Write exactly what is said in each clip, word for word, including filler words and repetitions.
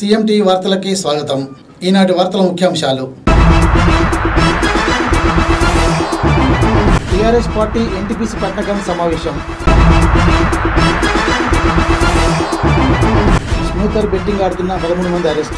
CM TV వార్తలకి స్వాగతం. ఈనాటి వార్తల ముఖ్యాంశాలు. టీఆర్ఎస్ పార్టీ ఎన్టీపీసీ పట్టణం సమావేశం. స్నూకర్ బెట్టింగ్ ఆడుతున్న పదమూడు మంది అరెస్ట్.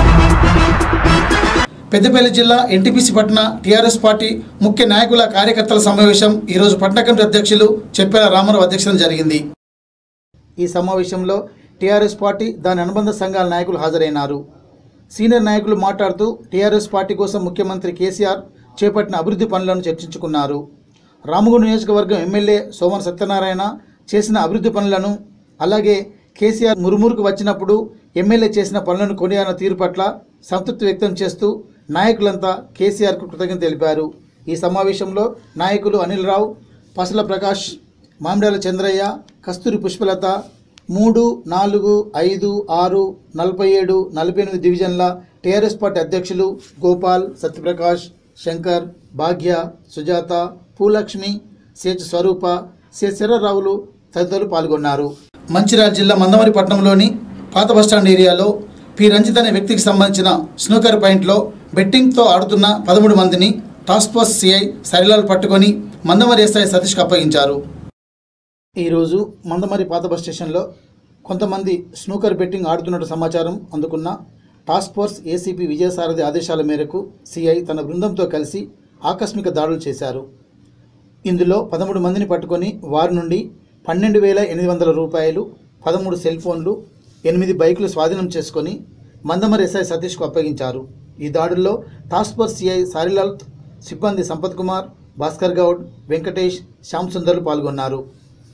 పెద్దపల్లి జిల్లా ఎన్టీపీసీ పట్టణ టీఆర్ఎస్ పార్టీ ముఖ్య నాయకుల కార్యకర్తల సమావేశం ఈరోజు పట్టణ కమిటీ అధ్యక్షులు చెప్పేల రామారావు అధ్యక్షతన జరిగింది. ఈ సమావేశంలో టీఆర్ఎస్ పార్టీ దాని అనుబంధ సంఘాల నాయకులు హాజరైనారు. సీనియర్ నాయకులు మాట్లాడుతూ టీఆర్ఎస్ పార్టీ కోసం ముఖ్యమంత్రి కేసీఆర్ చేపట్టిన అభివృద్ధి పనులను చర్చించుకున్నారు. రామగుండం నియోజకవర్గం ఎమ్మెల్యే సోమన సత్యనారాయణ చేసిన అభివృద్ధి పనులను, అలాగే కేసీఆర్ మురుమూరుకు వచ్చినప్పుడు ఎమ్మెల్యే చేసిన పనులను కొనియాడిన తీరు పట్ల సంతృప్తి వ్యక్తం చేస్తూ నాయకులంతా కేసీఆర్కు కృతజ్ఞత తెలిపారు. ఈ సమావేశంలో నాయకులు అనిల్ రావు, పసల ప్రకాష్, మామిడాల చంద్రయ్య, కస్తూరి పుష్పలత, మూడు నాలుగు ఐదు ఆరు నలభై ఏడు నలభై ఎనిమిది డివిజన్ల టీఆర్ఎస్ పార్టీ అధ్యక్షులు గోపాల్, సత్యప్రకాష్, శంకర్, భాగ్య, సుజాత, పూలక్ష్మి, సేచ్ స్వరూప, శేషరావులు తదితరులు పాల్గొన్నారు. మంచిర్యాల జిల్లా మందమరి పట్టణంలోని పాత బస్టాండ్ ఏరియాలో పి రంజిత్ అనే వ్యక్తికి సంబంధించిన స్నూకర్ పాయింట్లో బెట్టింగ్తో ఆడుతున్న పదమూడు మందిని టాస్క్ ఫోర్స్ సిఐ సరిలాల్ పట్టుకొని మందమరి ఎస్ఐ సతీష్కి అప్పగించారు. ఈరోజు మందమరి పాత బస్ స్టేషన్లో కొంతమంది స్నూకర్ బెట్టింగ్ ఆడుతున్నట్టు సమాచారం అందుకున్న టాస్క్ ఫోర్స్ ఏసీపీ విజయసారథి ఆదేశాల మేరకు సిఐ తన బృందంతో కలిసి ఆకస్మిక దాడులు చేశారు. ఇందులో పదమూడు మందిని పట్టుకొని వారి నుండి పన్నెండు వేల ఎనిమిది వందల రూపాయలు, పదమూడు సెల్ ఫోన్లు, ఎనిమిది బైకులు స్వాధీనం చేసుకొని మందమరి ఎస్ఐ సతీష్కు అప్పగించారు. ఈ దాడుల్లో టాస్క్ ఫోర్స్ సిఐ సారిలాల్, సిబ్బంది సంపత్ కుమార్, భాస్కర్ గౌడ్, వెంకటేష్, శ్యామ్ సుందర్లు పాల్గొన్నారు.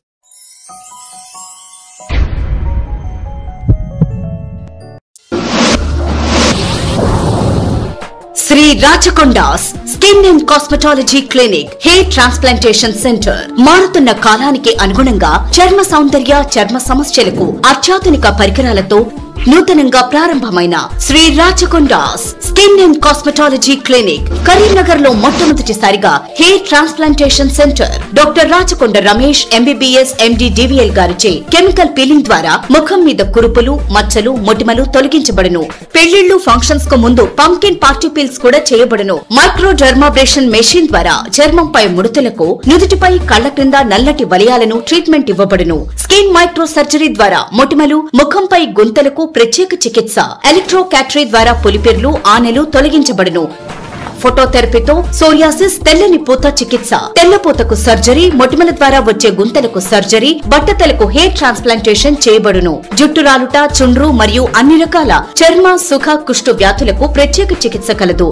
Sri Rachakonda's skin and cosmetology clinic, hair transplantation centre. మారుతున్న కాలానికి అనుగుణంగా చర్మ సౌందర్య, చర్మ సమస్యలకు అత్యాధునిక పరికరాలతో నూతనంగా ప్రారంభమైన Sri Rachakonda's skin and cosmetology clinic Karimnagar లో మొట్టమొదటిసారిగా hair transplantation centre. Doctor Rachakonda Ramesh MBBS MD DVL గారిచే కెమికల్ పీలింగ్ ద్వారా ముఖం మీద కురుపులు, మచ్చలు, మొటిమలు తొలగించబడును. పెళ్లిళ్లు, ఫంక్షన్స్ కు ముందు పంకిన్ పార్టీ పీల్స్ కూడా చేయబడును. మైక్రో డర్మాబ్రేషన్ మెషిన్ ద్వారా చర్మంపై ముడతలకు, నుదుటిపై, కళ్ల క్రింద నల్లటి వలయాలను ట్రీట్మెంట్ ఇవ్వబడును. స్కిన్ మైక్రో సర్జరీ ద్వారా మొటిమలు, ముఖంపై గుంతలకు ప్రత్యేక చికిత్స. ఎలక్ట్రో క్యాటరీ ద్వారా పులిపిర్లు, ఆనెలు తొలగించబడును. ఫోటోథెరపీతో సోరియాసిస్, తెల్లని పూత చికిత్స, తెల్లపూతకు సర్జరీ, మొటిమల ద్వారా వచ్చే గుంతలకు సర్జరీ, బట్టతలకు హెయిర్ ట్రాన్స్ప్లాంటేషన్ చేయబడును. జుట్టు రాలుట, చుండ్రు మరియు అన్ని రకాల చర్మ, సుఖ, కుష్టు వ్యాధులకు ప్రత్యేక చికిత్స కలదు.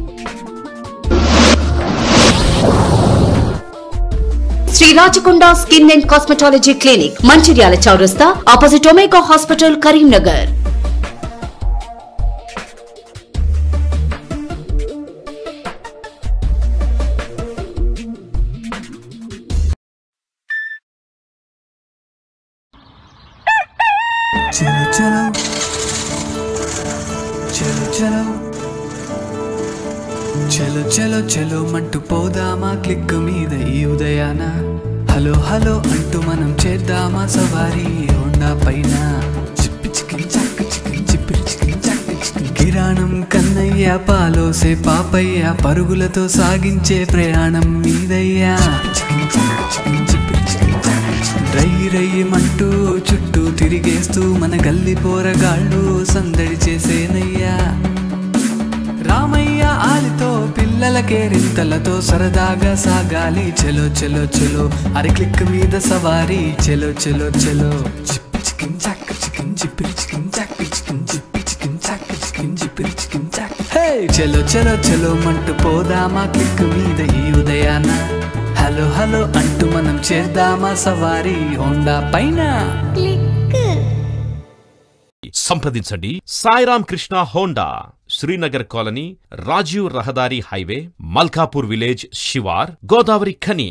Sri Rachakonda skin and cosmetology clinic, Mancherial చౌరస్తా, ఆపోజిట్ ఒమేగా హాస్పిటల్, కరీంనగర్. చలో చలో చలో చలో చలో చలో చలో మంటూ పోదామా క్లిక్ మీద ఈ ఉదయాన. హలో హలో అంటూ మనం చేద్దామా సవారీ హోండా పైన. చిప్పి చికిన్ చక్క చికిన్ చిప్పిరి చికిన్ చక్క చికిన్. కిరాణం కన్నయ్య, పాలోసే పాపయ్య, పరుగులతో సాగించే ప్రయాణం మీదయ్యా. చికిన్ చక్క చికిన్ చిప్పిరి చికిన్ చక్క చికిన్. రై రయ్యమంటూ చుట్టూ తిరిగేస్తూ మన గల్లి పోరగాళ్ళు సందడి చేసేనయ్యా. రామయ్య ఆలితో పిల్లలకే రింతలతో సరదాగా సాగాలి. చలో చలో చలో అరి క్లిక్ మీద సవారీ. చలో చలో చలో చిప్పి చికిన్ చక్క చికిన్ చిప్పిరి చికిన్ చక్క చికిన్ చిప్పి చికిన్ చక్క చికిన్ చిప్పిరి చికిన్ చక్క. హే చలో చలో చలో మంటూ పోదామా క్లిక్ మీద ఈ ఉదయాన. హలో హలో అంటూ మనం చేద్దామా సవారీ హోండా పైన. సంప్రదించండి సాయిరామ్ కృష్ణ హోండా, శ్రీనగర్ కాలనీ, రాజీవ్ రహదారి హైవే, మల్కాపూర్ విలేజ్, శివార్, గోదావరి ఖని.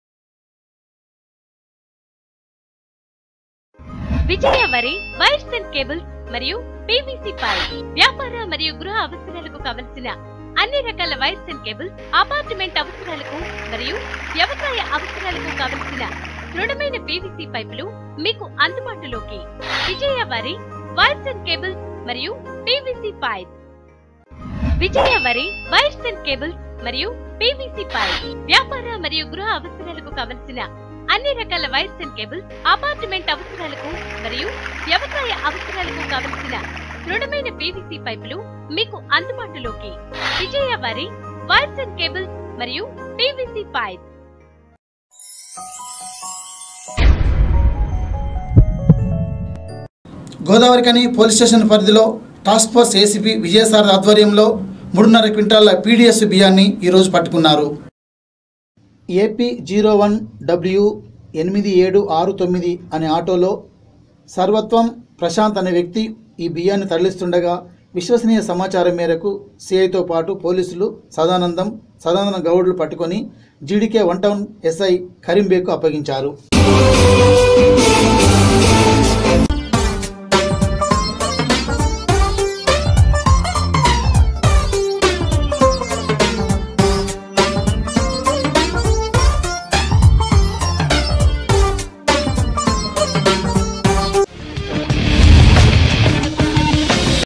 విజయ వరి వైర్స్ అండ్ కేబుల్స్ మరియు పీవీసీ పైప్, వ్యాపార మరియు గృహ అవసరాలకు కావలసిన అన్ని రకాల వైర్స్ అండ్ కేబుల్స్, అపార్ట్మెంట్ అవసరాలకు మరియు వ్యవసాయ అవసరాలకు కావలసిన దృఢమైన పీవీసీ పైపులు మీకు అందుబాటులోకి. విజయ వారి వైర్స్ అండ్ కేబుల్స్ మరియు పీవీసీ పైప్. విజయ వరి వైర్స్ అండ్ కేబుల్స్ మరియు పీవీసీ పైప్. వ్యాపార మరియు గృహ అవసరాలకు కావలసిన అన్ని రకాల వైర్స్ అండ్ కేబుల్స్, అపార్ట్మెంట్ అవసరాలకు మరియు వ్యవసాయ అవసరాలకు కావలసిన దృఢమైన పీవీసీ పైపులు మీకు అందుబాటులోకి. విజయ వరి వైర్స్ అండ్ కేబుల్స్ మరియు PVC pipe. Godavarikhani police station పరిధిలో టాస్క్ ఫోర్స్ ఏసీపీ విజయసారథి ఆధ్వర్యంలో మూడున్నర క్వింటాల పీడీఎస్ బియ్యాన్ని ఈరోజు పట్టుకున్నారు. ఏపీ జీరో వన్ డబ్ల్యూ ఎనిమిది ఏడు ఆరు తొమ్మిది అనే ఆటోలో సర్వత్వం ప్రశాంత్ అనే వ్యక్తి ఈ బియ్యాన్ని తరలిస్తుండగా విశ్వసనీయ సమాచారం మేరకు సిఐతో పాటు పోలీసులు సదానందం సదానంద గౌడ్లు పట్టుకొని జీడీకే వన్ టౌన్ ఎస్ఐ కరీంబేగ్కు అప్పగించారు.